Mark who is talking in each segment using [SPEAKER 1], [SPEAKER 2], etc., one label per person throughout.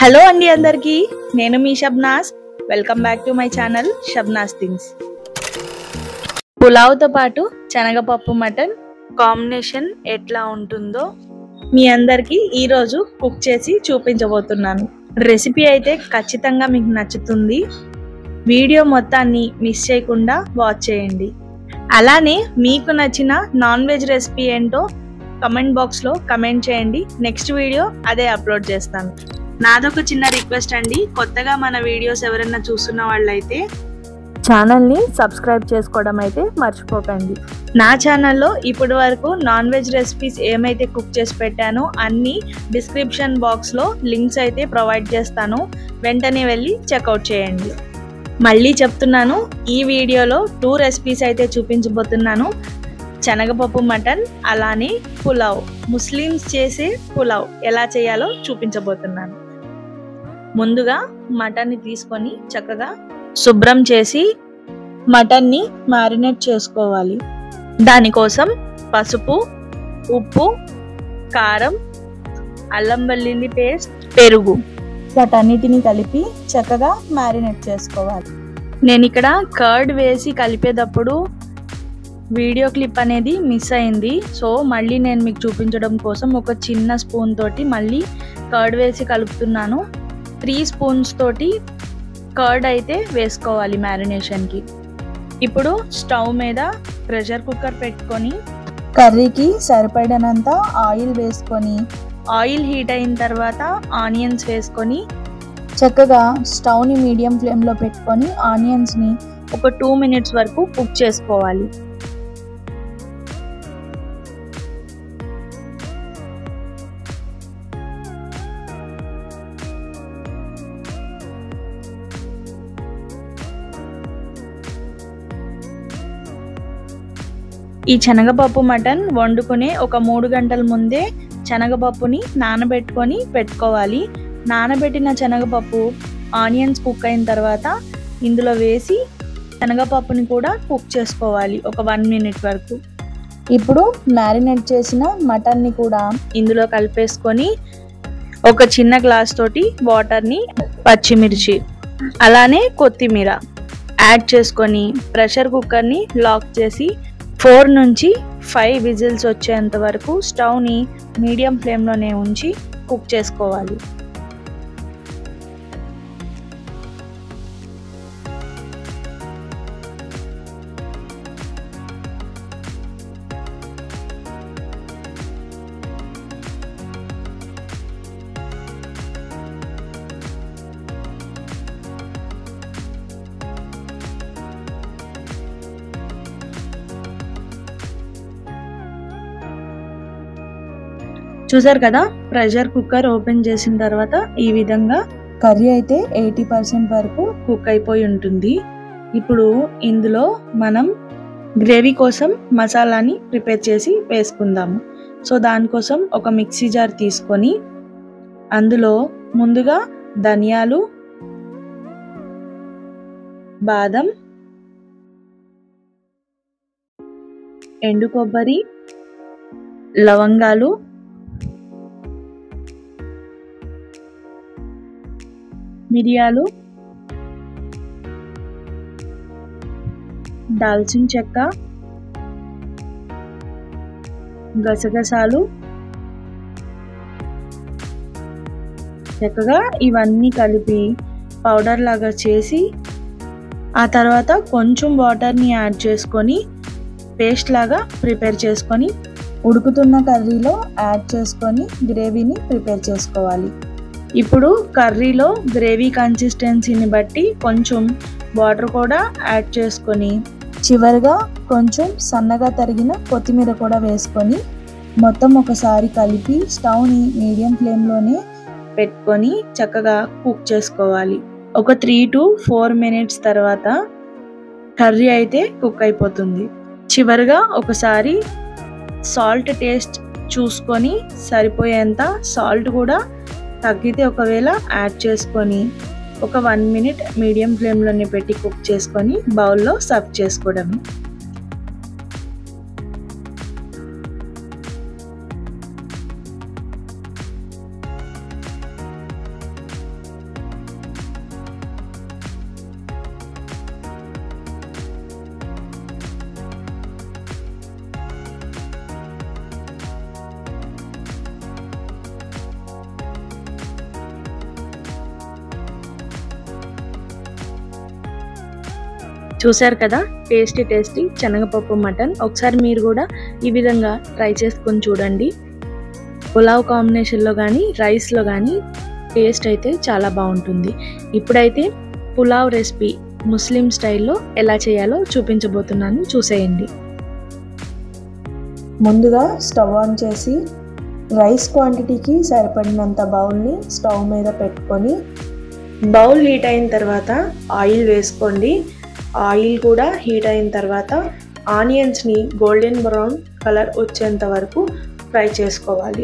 [SPEAKER 1] Hello అండి అందరికీ, నేను మీ Shabnas. Welcome back to my channel Shabnas things. పులావ్తో పాటు శనగపప్పు మటన్ కాంబినేషన్ ఎట్లా ఉంటుందో మీ అందరికీ ఈరోజు కుక్ చేసి చూపించబోతున్నాను. రెసిపీ అయితే ఖచ్చితంగా మీకు నచ్చుతుంది. వీడియో మొత్తాన్ని మిస్ చేయకుండా వాచ్ చేయండి. అలానే మీకు నచ్చిన నాన్ వెజ్ రెసిపీ ఏంటో కమెంట్ బాక్స్లో కమెంట్ చేయండి. నెక్స్ట్ వీడియో అదే అప్లోడ్ చేస్తాను. నాదొక చిన్న రిక్వెస్ట్ అండి, కొత్తగా మన వీడియోస్ ఎవరైనా చూస్తున్న వాళ్ళైతే ఛానల్ని సబ్స్క్రైబ్ చేసుకోవడం అయితే మర్చిపోకండి. నా ఛానల్లో ఇప్పటి వరకు నాన్ వెజ్ రెసిపీస్ ఏమైతే కుక్ చేసి పెట్టానో అన్నీ డిస్క్రిప్షన్ బాక్స్లో లింక్స్ అయితే ప్రొవైడ్ చేస్తాను. వెంటనే వెళ్ళి చెక్అవుట్ చేయండి. మళ్ళీ చెప్తున్నాను, ఈ వీడియోలో 2 రెసిపీస్ అయితే చూపించబోతున్నాను. శనగపప్పు మటన్, అలానే పులావ్, ముస్లిమ్స్ చేసే పులావ్ ఎలా చేయాలో చూపించబోతున్నాను. ముందుగా మటన్ని తీసుకొని చక్కగా శుభ్రం చేసి మటన్ని మ్యారినేట్ చేసుకోవాలి. దానికోసం పసుపు, ఉప్పు, కారం, అల్లం వెల్లుల్లి పేస్ట్, పెరుగు వాటన్నిటిని కలిపి చక్కగా మ్యారినేట్ చేసుకోవాలి. నేను ఇక్కడ కర్డ్ వేసి కలిపేటప్పుడు వీడియో క్లిప్ అనేది మిస్ అయింది. సో మళ్ళీ నేను మీకు చూపించడం కోసం ఒక చిన్న స్పూన్ తోటి మళ్ళీ కర్డ్ వేసి కలుపుతున్నాను. 3 స్పూన్స్ తోటి కర్డ్ అయితే వేసుకోవాలి మ్యారినేషన్కి. ఇప్పుడు స్టవ్ మీద ప్రెషర్ కుక్కర్ పెట్టుకొని కర్రీకి సరిపడినంత ఆయిల్ వేసుకొని, ఆయిల్ హీట్ అయిన తర్వాత ఆనియన్స్ వేసుకొని చక్కగా స్టవ్ని మీడియం ఫ్లేమ్లో పెట్టుకొని ఆనియన్స్ని ఒక 2 మినిట్స్ వరకు కుక్ చేసుకోవాలి. ఈ శనగపప్పు మటన్ వండుకునే ఒక 3 గంటల ముందే శనగపప్పుని నానబెట్టుకొని పెట్టుకోవాలి. నానబెట్టిన శనగపప్పు ఆనియన్స్ కుక్ అయిన తర్వాత ఇందులో వేసి శనగపప్పుని కూడా కుక్ చేసుకోవాలి ఒక 1 మినిట్ వరకు. ఇప్పుడు మ్యారినేట్ చేసిన మటన్ని కూడా ఇందులో కలిపేసుకొని ఒక చిన్న గ్లాస్ తోటి వాటర్ని, పచ్చిమిర్చి, అలానే కొత్తిమీర యాడ్ చేసుకొని ప్రెషర్ కుక్కర్ని లాక్ చేసి 4 నుంచి 5 విజిల్స్ వచ్చేంత వరకు స్టవ్ని మీడియం ఫ్లేమ్లోనే ఉంచి కుక్ చేసుకోవాలి. చూసారు కదా, ప్రెషర్ కుక్కర్ ఓపెన్ చేసిన తర్వాత ఈ విధంగా కర్రీ అయితే 80% వరకు కుక్ అయిపోయి ఉంటుంది. ఇప్పుడు ఇందులో మనం గ్రేవీ కోసం మసాలాని ప్రిపేర్ చేసి వేసుకుందాము. సో దానికోసం ఒక మిక్సీ జార్ తీసుకొని అందులో ముందుగా ధనియాలు, బాదం, ఎండు కొబ్బరి, లవంగాలు, మిరియాలు, దాల్చిన చెక్క, గసగసాలు చక్కగా ఇవన్నీ కలిపి పౌడర్ లాగా చేసి ఆ తర్వాత కొంచెం వాటర్ని యాడ్ చేసుకొని పేస్ట్ లాగా ప్రిపేర్ చేసుకొని ఉడుకుతున్న కర్రీలో యాడ్ చేసుకొని గ్రేవీని ప్రిపేర్ చేసుకోవాలి. ఇప్పుడు కర్రీలో గ్రేవీ కన్సిస్టెన్సీని బట్టి కొంచెం వాటర్ కూడా యాడ్ చేసుకొని చివరిగా కొంచెం సన్నగా తరిగిన కొత్తిమీర కూడా వేసుకొని మొత్తం ఒకసారి కలిపి స్టవ్ని మీడియం ఫ్లేమ్లోనే పెట్టుకొని చక్కగా కుక్ చేసుకోవాలి. ఒక 3 to 4 మినిట్స్ తర్వాత కర్రీ అయితే కుక్ అయిపోతుంది. చివరిగా ఒకసారి సాల్ట్ టేస్ట్ చూసుకొని సరిపోయేంత సాల్ట్ కూడా తగ్గితే ఒకవేళ యాడ్ చేసుకొని ఒక 1 మినిట్ మీడియం ఫ్లేమ్లోనే పెట్టి కుక్ చేసుకొని బౌల్లో సర్వ్ చేసుకోవడం. చూశారు కదా, టేస్టీ శనగపప్పు మటన్. ఒకసారి మీరు కూడా ఈ విధంగా ట్రై చేసుకొని చూడండి. పులావ్ కాంబినేషన్లో కానీ రైస్లో కానీ టేస్ట్ అయితే చాలా బాగుంటుంది. ఇప్పుడైతే పులావ్ రెసిపీ ముస్లిం స్టైల్లో ఎలా చేయాలో చూపించబోతున్నాను, చూసేయండి.
[SPEAKER 2] ముందుగా స్టవ్ ఆన్ చేసి రైస్ క్వాంటిటీకి సరిపడినంత బౌల్ని స్టవ్ మీద పెట్టుకొని బౌల్ హీట్ అయిన తర్వాత ఆయిల్ వేసుకోండి. ఆయిల్ కూడా హీట్ అయిన తర్వాత ఆనియన్స్ని గోల్డెన్ బ్రౌన్ కలర్ వచ్చేంత వరకు ఫ్రై చేసుకోవాలి.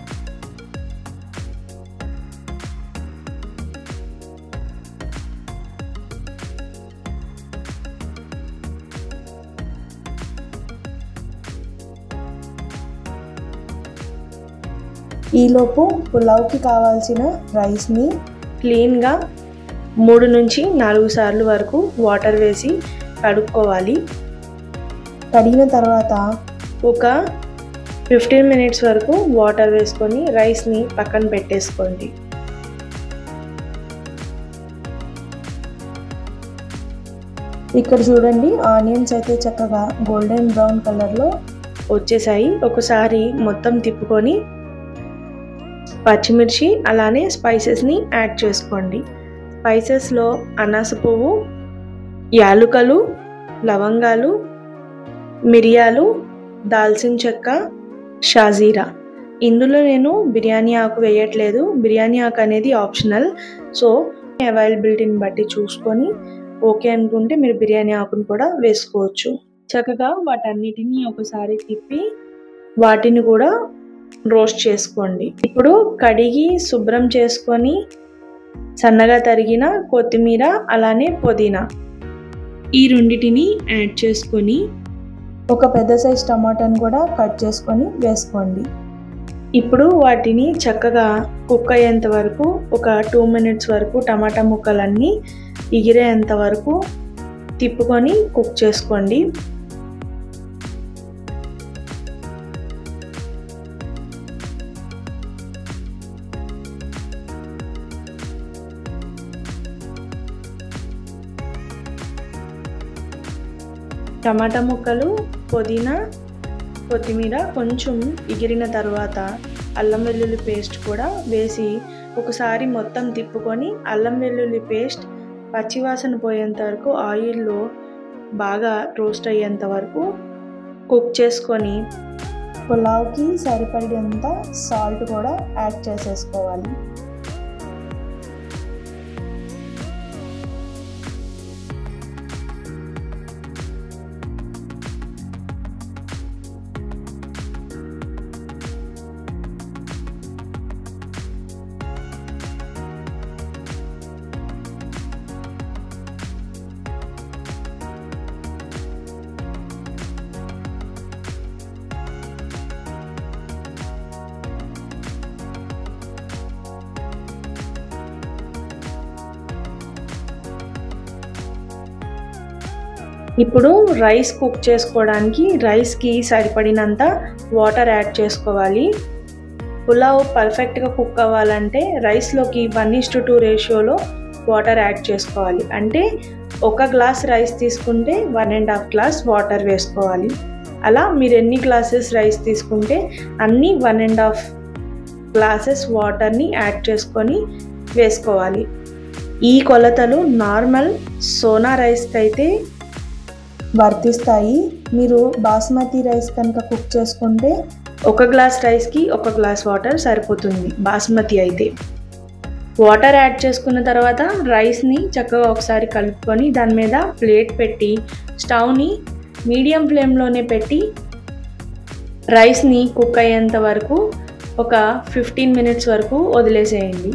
[SPEAKER 2] ఈలోపు పులావ్కి కావాల్సిన రైస్ని క్లీన్గా 3 నుంచి 4 సార్లు వరకు వాటర్ వేసి కడుక్కోవాలి. కడిగిన తర్వాత ఒక 15 మినిట్స్ వరకు వాటర్ వేసుకొని రైస్ని పక్కన పెట్టేసుకోండి. ఇక్కడ చూడండి, ఆనియన్స్ అయితే చక్కగా గోల్డెన్ బ్రౌన్ కలర్లో వచ్చేసాయి. ఒకసారి మొత్తం తిప్పుకొని పచ్చిమిర్చి అలానే స్పైసెస్ని యాడ్ చేసుకోండి. స్పైసెస్లో అనాస పువ్వు, యాలుకలు, లవంగాలు, మిరియాలు, దాల్చిన చెక్క, షాజీరా. ఇందులో నేను బిర్యానీ ఆకు వేయట్లేదు. బిర్యానీ ఆకు అనేది ఆప్షనల్. సో అవైలబిలిటీని బట్టి చూసుకొని ఓకే అనుకుంటే మీరు బిర్యానీ ఆకును కూడా వేసుకోవచ్చు. చక్కగా వాటన్నిటిని ఒకసారి తిప్పి వాటిని కూడా రోస్ట్ చేసుకోండి. ఇప్పుడు కడిగి శుభ్రం చేసుకొని సన్నగా తరిగిన కొత్తిమీర అలానే పుదీనా ఈ రెండిటిని యాడ్ చేసుకొని ఒక పెద్ద సైజ్ టమాటాను కూడా కట్ చేసుకొని వేసుకోండి. ఇప్పుడు వాటిని చక్కగా కుక్ అయ్యేంత వరకు ఒక 2 మినిట్స్ వరకు టమాటా ముక్కలన్నీ ఎగిరేంత వరకు తిప్పుకొని కుక్ చేసుకోండి. టమాటా ముక్కలు, పుదీనా, కొత్తిమీర కొంచెం ఎగిరిన తర్వాత అల్లం వెల్లుల్లి పేస్ట్ కూడా వేసి ఒకసారి మొత్తం తిప్పుకొని అల్లం వెల్లుల్లి పేస్ట్ పచ్చివాసన పోయేంత వరకు ఆయిల్లో బాగా రోస్ట్ అయ్యేంత వరకు కుక్ చేసుకొని పులావ్కి సరిపడేంత సాల్ట్ కూడా యాడ్ చేసేసుకోవాలి. ఇప్పుడు రైస్ కుక్ చేసుకోవడానికి రైస్కి సరిపడినంత వాటర్ యాడ్ చేసుకోవాలి. పులావ్ పర్ఫెక్ట్గా కుక్ అవ్వాలంటే రైస్లోకి 1:2 రేషియోలో వాటర్ యాడ్ చేసుకోవాలి. అంటే 1 గ్లాస్ రైస్ తీసుకుంటే 1.5 గ్లాస్ వాటర్ వేసుకోవాలి. అలా మీరు ఎన్ని గ్లాసెస్ రైస్ తీసుకుంటే అన్ని 1.5 గ్లాసెస్ వాటర్ని యాడ్ చేసుకొని వేసుకోవాలి. ఈ కొలతలు నార్మల్ సోనా రైస్కి అయితే వర్తిస్తాయి. మీరు బాస్మతి రైస్ కనుక కుక్ చేసుకుంటే 1 గ్లాస్ రైస్కి 1 గ్లాస్ వాటర్ సరిపోతుంది బాస్మతి అయితే. వాటర్ యాడ్ చేసుకున్న తర్వాత రైస్ని చక్కగా ఒకసారి కలుపుకొని దాని మీద ప్లేట్ పెట్టి స్టవ్ని మీడియం ఫ్లేమ్లోనే పెట్టి రైస్ని కుక్ అయ్యేంత వరకు ఒక 15 మినిట్స్ వరకు వదిలేసేయండి.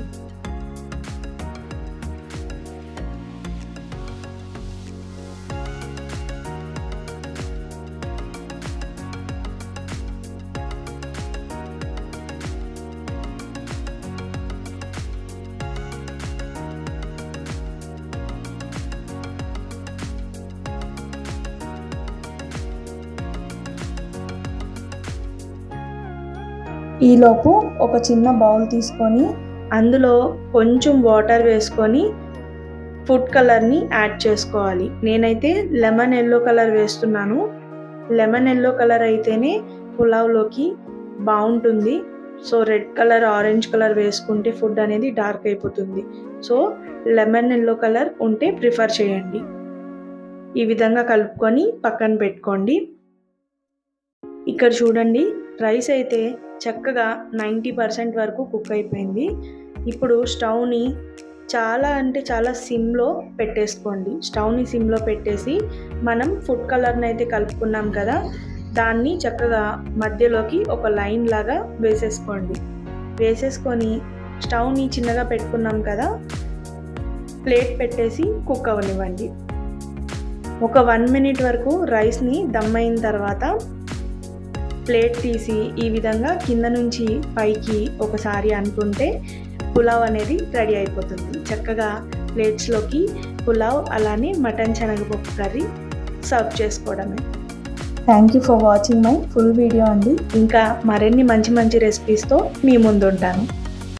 [SPEAKER 2] ఈలోపు ఒక చిన్న బౌల్ తీసుకొని అందులో కొంచెం వాటర్ వేసుకొని ఫుడ్ కలర్ని యాడ్ చేసుకోవాలి. నేనైతే లెమన్ ఎల్లో కలర్ వేస్తున్నాను. లెమన్ ఎల్లో కలర్ అయితేనే పులావ్లోకి బాగుంటుంది. So red colour, orange colour వేసుకుంటే ఫుడ్ అనేది డార్క్ అయిపోతుంది. సో లెమన్ ఎల్లో కలర్ ఉంటే ప్రిఫర్ చేయండి. ఈ విధంగా కలుపుకొని పక్కన పెట్టుకోండి. ఇక్కడ చూడండి, రైస్ అయితే చక్కగా 90% వరకు కుక్ అయిపోయింది. ఇప్పుడు స్టవ్ని చాలా సిమ్లో పెట్టేసుకోండి. స్టవ్ని సిమ్లో పెట్టేసి మనం ఫుడ్ కలర్ని అయితే కలుపుకున్నాం కదా, దాన్ని చక్కగా మధ్యలోకి ఒక లైన్ లాగా వేసేసుకోండి. వేసేసుకొని స్టవ్ని చిన్నగా పెట్టుకున్నాం కదా, ప్లేట్ పెట్టేసి కుక్ అవ్వనివ్వండి. ఒక 1 minute వరకు రైస్ని దమ్ అయిన తర్వాత ప్లేట్ తీసి ఈ విధంగా కింద నుంచి పైకి ఒకసారి అనుకుంటే పులావ్ అనేది రెడీ అయిపోతుంది. చక్కగా ప్లేట్స్లోకి పులావ్ అలానే మటన్ శనగపప్పు కర్రీ సర్వ్ చేసుకోవడమే. Thank you for watching my full video అండి. ఇంకా మరిన్ని మంచి రెసిపీస్తో మీ ముందు ఉంటాను.